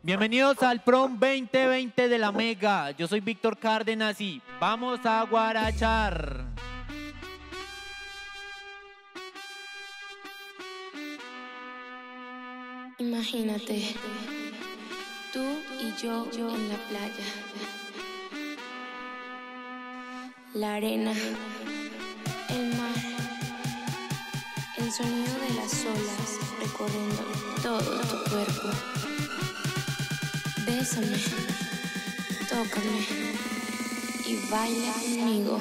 Bienvenidos al Prom 2020 de la Mega. Yo soy Víctor Cárdenas y vamos a guarachar. Imagínate, tú y yo en la playa, la arena, el mar, el sonido de las olas recorriendo todo tu cuerpo. Bésame, tócame y baila conmigo.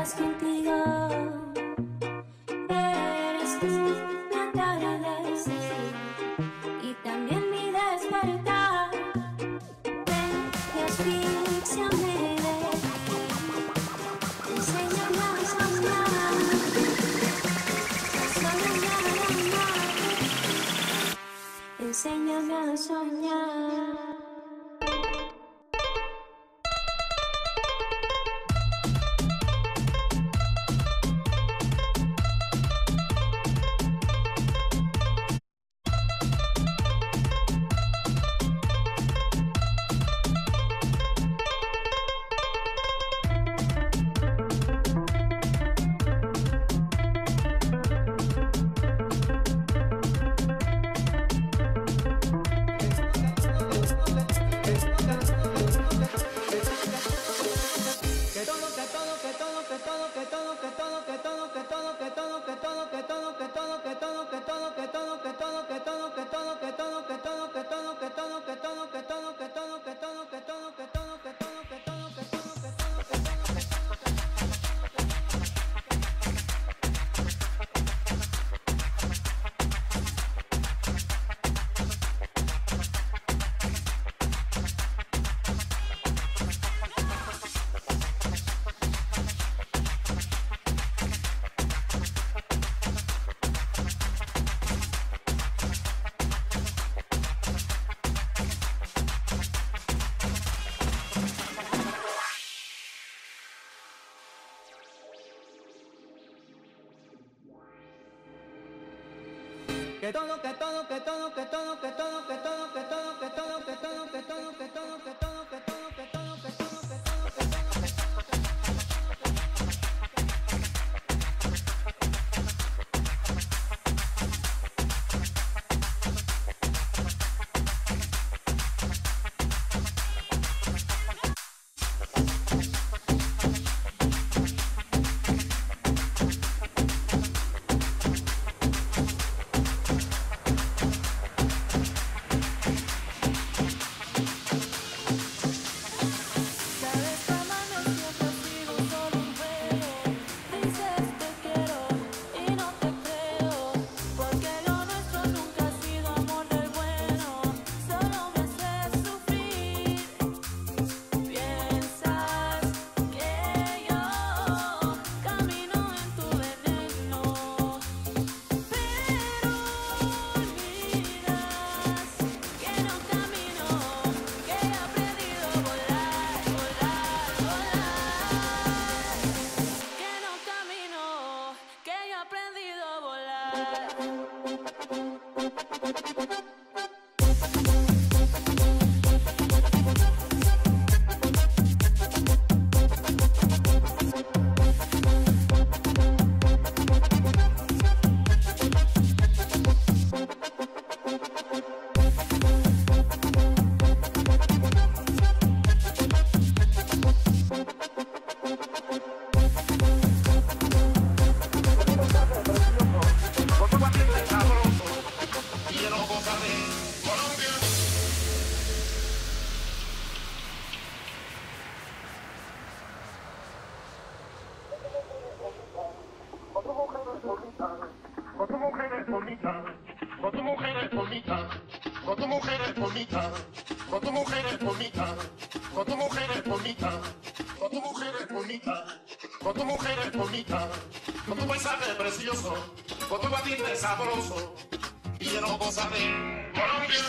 vez contigo. Eres tú mi atardecer y también mi despertar. Ven y asfixiame, enséñame a soñar. Enséñame a soñar. Que todo, que todo, que todo, que todo, que todo, que todo, que todo, que todo, que todo, que todo, que todo, que todo, que todo, que todo, que todo, que todo, que todo. Con tu mujer es bonita, con tu paisaje precioso, con tu batiente sabroso, y quiero gozar de Colombia.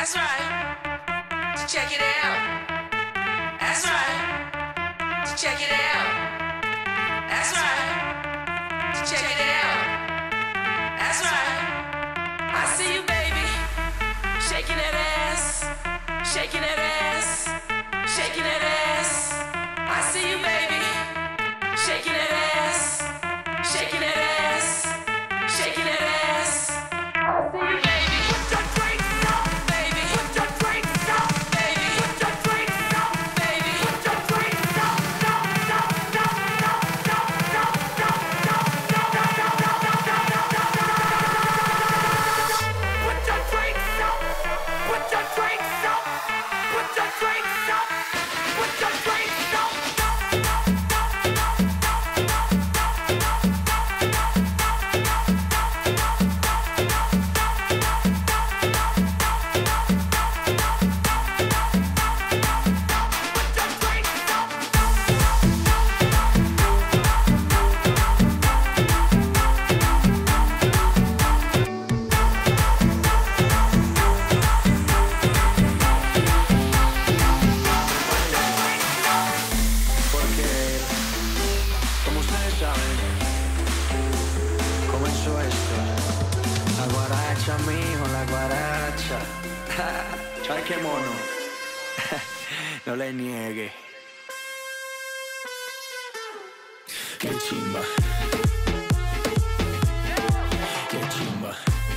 That's right. So check it out. That's right. So check it out. That's right. So check it out. That's right. I see you, baby, shaking that ass, shaking that ass, shaking that ass. I see you, baby, shaking that ass, shaking that ass, shaking that ass. I see you, baby. Put your drinks up, baby. Put your drinks up, baby. Put your drinks up, baby. Put your drinks up. No, no, no, no, no, no, no, no, no, no, no, no, no, no, no. Put your drinks up. Put your drinks up. Put your drinks up. Put your drinks up. Como ustedes saben, comenzó esto. La guaracha, mijo, la guaracha. ¿Sabes qué mono? No le niegue. Qué chimba. Qué chimba.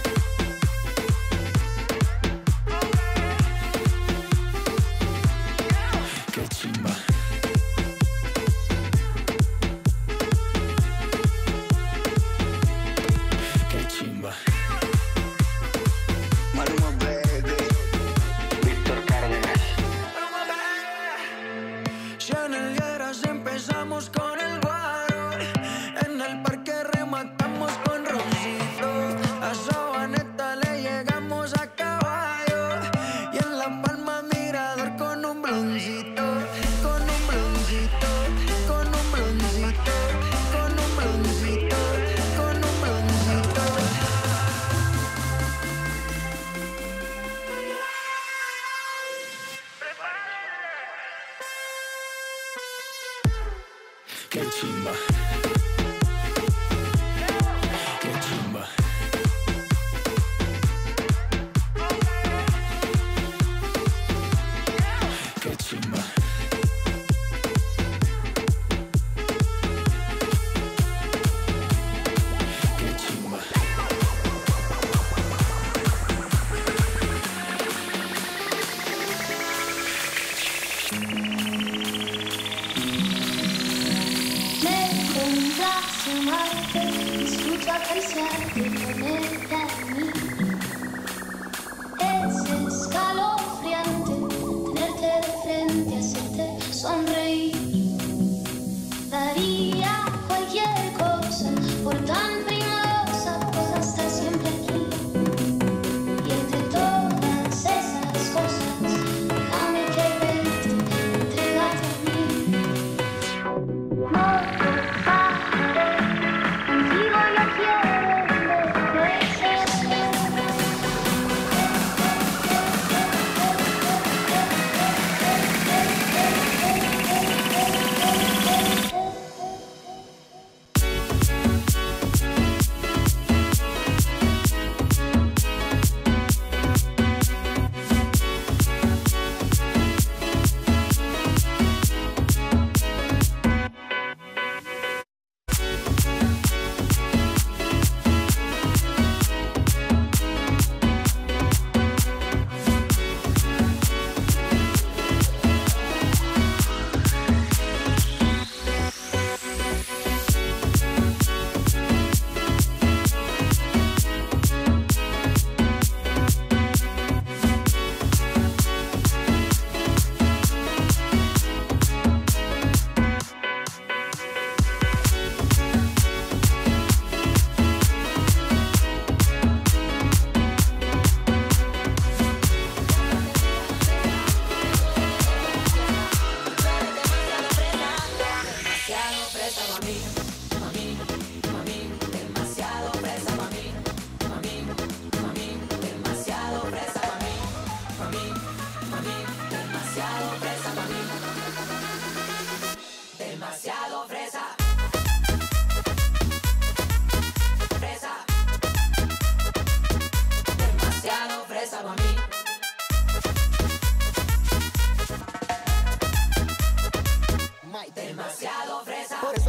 Qué chimba. Qué chimba. Maluma baby. Víctor Cárdenas. Si en el Lleras empezamos con el guaro, en el parque rematamos con roncito, a Sabaneta le llegamos a caballo y en La Palma Mirador con un bloncito, con un bloncito, con un bloncito, con un bloncito, con un bloncito. Qué chimba. Qué chimba. Qué chimba. Qué chimba. Me complace amarte, disfruto acariciarte, ponerte en mí. Es escalofriante tenerte de frente, hacerte sonreír. Daría cualquier cosa por tan primorosa, por estar siempre aquí. Y entre todas esas cosas, déjame quererte, entregarte a mí. No te pases, contigo yo quiero envejecer.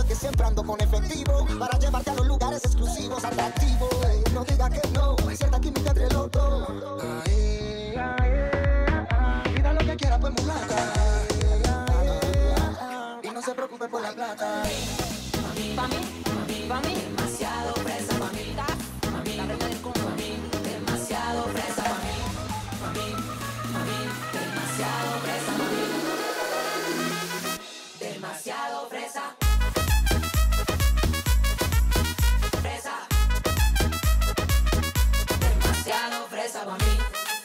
sabes que siempre ando con efectivo para llevarte a los lugares exclusivos, atractivos. No digas que no, hay cierta química entre los dos. Mira lo que quiera, pues mulata. Y no se preocupe por la plata. Pa' mí, demasiado fresa pa' mí. La reina del combo, demasiado fresa pa' mí. Demasiado fresa pa' mí. Demasiado fresa. Fresa. Demasiado fresa pa' mí.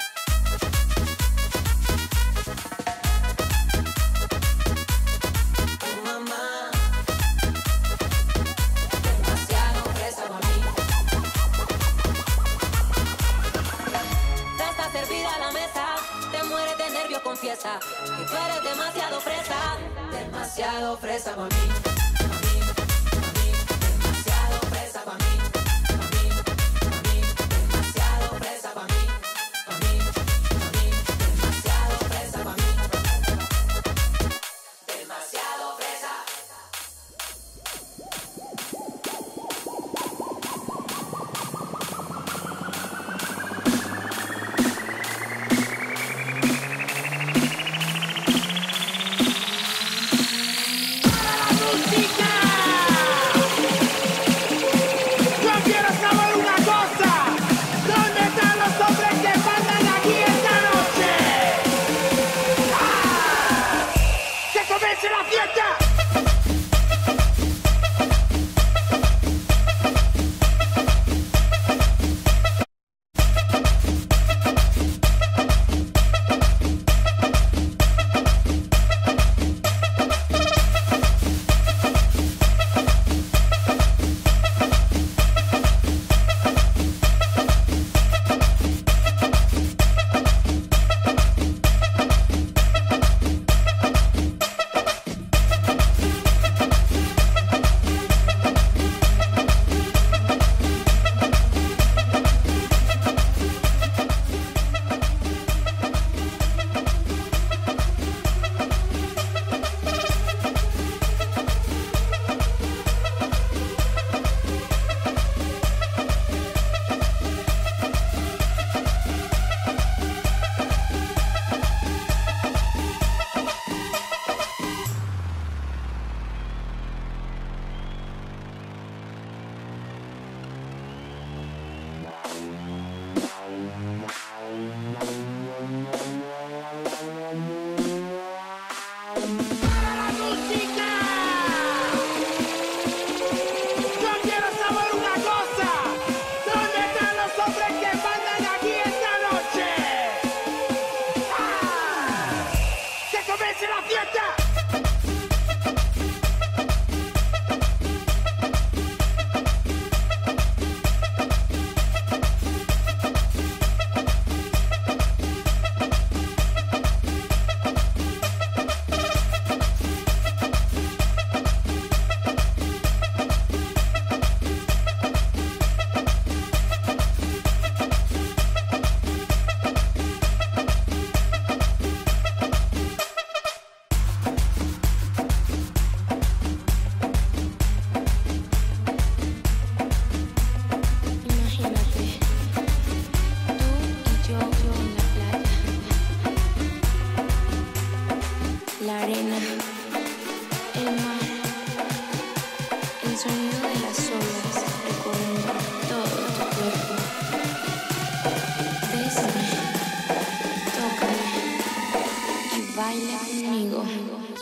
Oh, mamá. Demasiado fresa pa' mí. Ya está servida la mesa. Te mueres de nervios, confiesa que tú eres demasiado fresa. Demasiado fresa pa' mí. Demasiado fresa pa' mí. Demasiado fresa pa' mí. Demasiado fresa pa' mí. Demasiado fresa. Yo quiero saber una cosa. ¿Dónde están los hombres que mandan aquí esta noche? ¡Ah! ¡Que comience la fiesta! Yo quiero saber una cosa. ¿Dónde están los hombres que mandan aquí esta noche? ¡Ah! ¡Que comience la fiesta! Imagínate, tú y yo en la playa, la arena, el mar, el sonido de las olas recorriendo todo tu cuerpo. Bésame, tócame y baila conmigo.